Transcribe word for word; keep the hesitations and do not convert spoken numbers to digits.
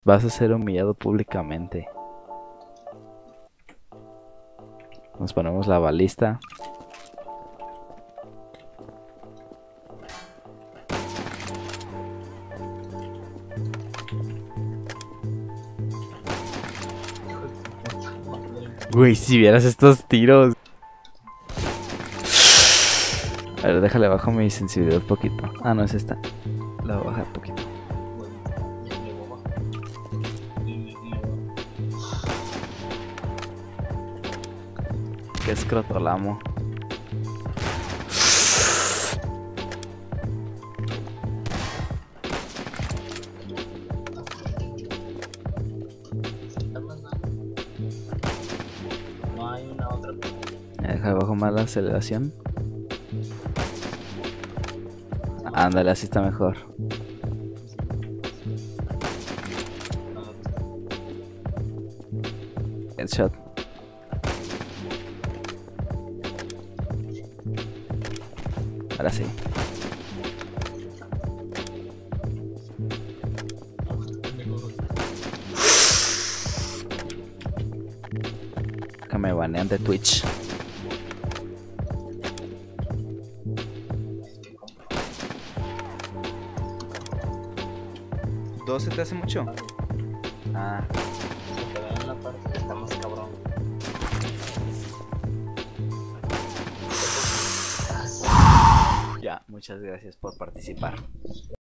Vas a ser humillado públicamente. Nos ponemos la balista. Güey, si vieras estos tiros. A ver, déjale bajo mi sensibilidad un poquito. Ah, no es esta. La voy a bajar un poquito. Qué escrotolamo. No hay una otra. Deja bajo más la aceleración. Ándale, así está mejor. Headshot. Ahora sí. Que me banean de Twitch. ¿Dos se te hace mucho? Ah. Pero en la parte que está más cabrón. Ya, muchas gracias por participar.